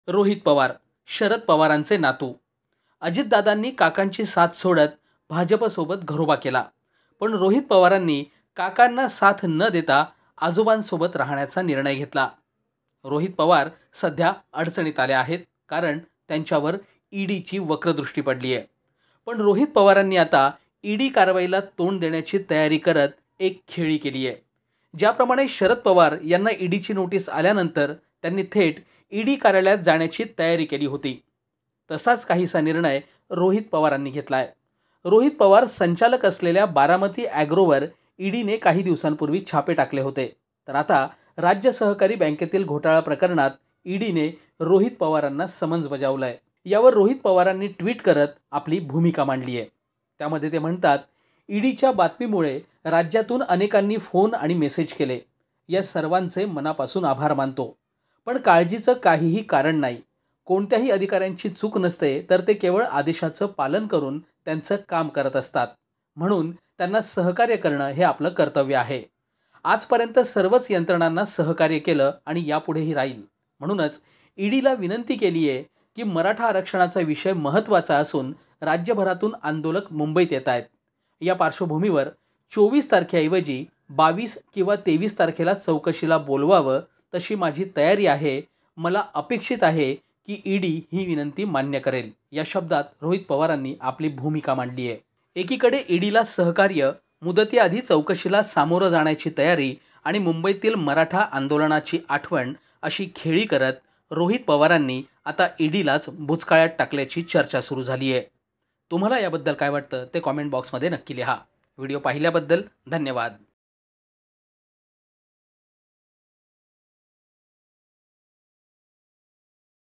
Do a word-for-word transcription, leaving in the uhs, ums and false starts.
रोहित पवार, शरद पवारांचे नातू. अजितदादांनी काकांची साथ सोडत भाजपसोबत घरोबा केला, पण रोहित पवारांनी काकांना साथ न देता आजोबांसोबत राहण्याचा निर्णय घेतला. रोहित पवार सध्या अडचणीत आले आहेत, कारण त्यांच्यावर ईडीची वक्रदृष्टी पडली आहे. पण रोहित पवारांनी आता ईडी कारवाईला तोंड देण्याची तयारी करत एक खेळी केली आहे. ज्याप्रमाणे शरद पवार यांना ईडीची नोटीस आल्यानंतर त्यांनी थेट ईडी कार्यालयात जाण्याची तयारी केली होती, तसाच काहीसा निर्णय रोहित पवारांनी घेतलाय. रोहित पवार संचालक असलेल्या बारामती ॲग्रोवर ईडीने काही दिवसांपूर्वी छापे टाकले होते. तर आता राज्य सहकारी बँकेतील घोटाळा प्रकरणात ईडीने रोहित पवारांना समन्स बजावलंय. यावर रोहित पवारांनी ट्विट करत आपली भूमिका मांडली आहे. त्यामध्ये ते म्हणतात, ईडीच्या बातमीमुळे राज्यातून अनेकांनी फोन आणि मेसेज केले. या सर्वांचे मनापासून आभार मानतो, पण काळजीचं काहीही कारण नाही. कोणत्याही अधिकाऱ्यांची चूक नसते, तर ते केवळ आदेशाचं पालन करून त्यांचं काम करत असतात. म्हणून त्यांना सहकार्य करणं हे आपलं कर्तव्य आहे. आजपर्यंत सर्वच यंत्रणांना सहकार्य केलं आणि यापुढेही राहील. म्हणूनच ईडीला विनंती केली आहे की मराठा आरक्षणाचा विषय महत्त्वाचा असून राज्यभरातून आंदोलक मुंबईत येत आहेत. या पार्श्वभूमीवर चोवीस तारखेऐवजी बावीस किंवा तेवीस तारखेला चौकशीला बोलवावं, तशी माझी तयारी आहे. मला अपेक्षित आहे की ईडी ही विनंती मान्य करेल. या शब्दात रोहित पवारांनी आपली भूमिका मांडली आहे. एकीकडे ईडीला सहकार्य, मुदतीआधी चौकशीला सामोरं जाण्याची तयारी आणि मुंबईतील मराठा आंदोलनाची आठवण अशी खेळी करत रोहित पवारांनी आता ईडीलाच बुचकाळ्यात टाकल्याची चर्चा सुरू झाली आहे. तुम्हाला याबद्दल काय वाटतं ते कॉमेंट बॉक्समध्ये नक्की लिहा. व्हिडिओ पाहिल्याबद्दल धन्यवाद.